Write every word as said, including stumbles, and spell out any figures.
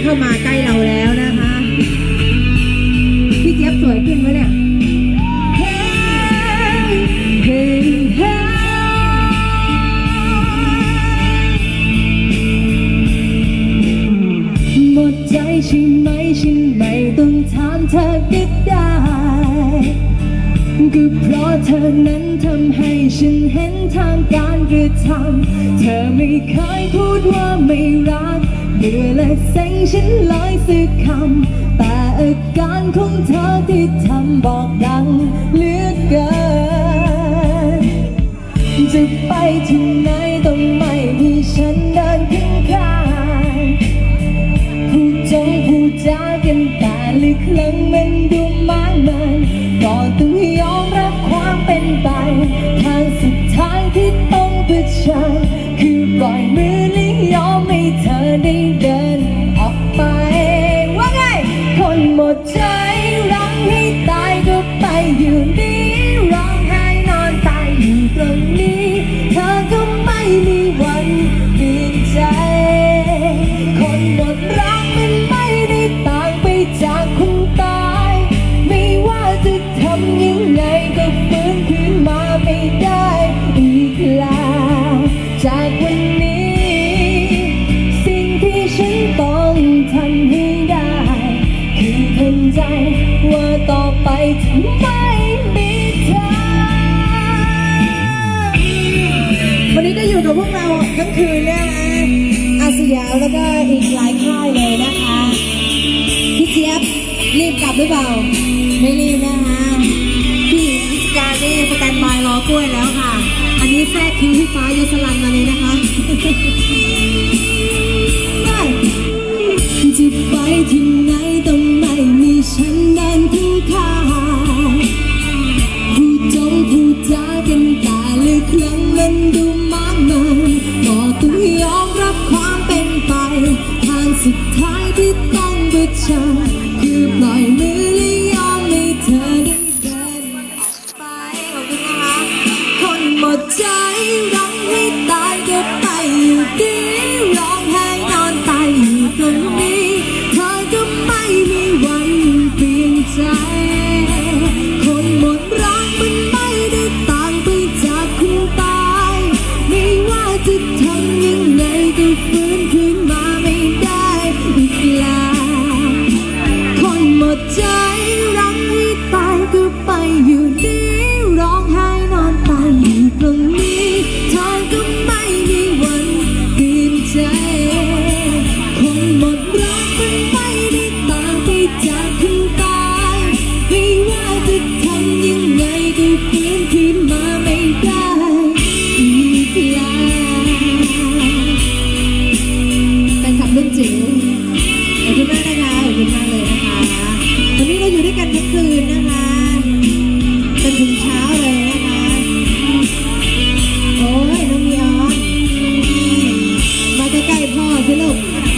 เข้ามาใกล้เราแล้วนะคะพี่เจี๊ยบสวยขึ้นไหมเนี่ยหมดใจใช่ไหมฉันไม่ต้องถามเธอก็ได้ก็เพราะเธอนั้นทำให้ฉันเห็นทางการกระทำเธอไม่เคยพูดว่าไม่รักเมื่อและเซ็งฉันเลยสักคำแต่อาการของเธอที่ทำบอกดังเหลือเกินจะไปที่ไหนต้องไม่มีฉันเดินข้างๆพูดจงพูดจากันแต่ละครั้งมันดูมากมายก็ต้องยอมรับความเป็นไปทางสุดท้ายที่ต้องเผชิญคือปล่อยมือและยอมให้เธอได้เดินออกไปว่าไงคนหมดใจร้องให้ตายก็ไปอยู่นี่ร้องไห้นอนตายอยู่ตรงนี้เธอก็ไม่มีวันเปลี่ยนใจคนหมดรักมันไม่ได้ต่างไปจากคนตายไม่ว่าจะทำยังไงก็ฟื้นขึ้นมาไม่ได้อีกแล้วจากวันนี้สิ่งที่ฉันต้องทำให้ได้คือทำใจว่าต่อไปจะไม่มีเธอวันนี้ก็อยู่กับพวกเราทั้งคืนเนี่ยนะอาสยามแล้วก็อีกหลายค่ายเลยนะคะพี่เจี๊ยบรีบกลับหรือเปล่าไม่รีบนะคะพี่พิจการนี่สแตนบายรอกล้วยแล้วค่ะอันนี้แทรกคิวพี่ฟ้ายศรันมาเลยนะคะจะไปที่ไหนต้องไม่มีฉันเดินข้างข้างพูดจงพูดจากันแต่ละครั้งมันดูมากมายก็ต้องยอมรับความเป็นไปทางสุดท้ายที่ต้องเผชิญคือปล่อยมือและยอมให้เธอได้เดินออกไปขอบคุณนะคะคนหมดใจร้องให้ตายก็ไปอยู่ดีร้องไห้นอนตายอยู่ตรงนี้เธอก็ไม่มีวันเปลี่ยนใจคนหมดรักมันไม่ได้ต่างไปจากคนตายไม่ว่าจะทำยังไงก็ฟื้นขึ้นมาไม่ได้อีกแล้วคนหมดใจรักให้ตายก็ไปอยู่ดีร้องไห้นอนตายอยู่ตรงนี้เธอก็ไม่มีวันเปลี่ยนใจคนหมดรักมันไม่ได้ต่างไปจากคนตายไม่ว่าจะทำยังไงก็ฟื้นขึ้นมาไม่ได้อีกแล้วแฟนคลับรุ่นจิ๋วขอบคุณมากนะคะขอบคุณมากเลยนะคะวันนี้เราอยู่ด้วยกันทั้งคืนนะคะจนถึงเช้าเลยนะคะโอ้ยน้องยอนมาใกล้ๆพ่อสิลูก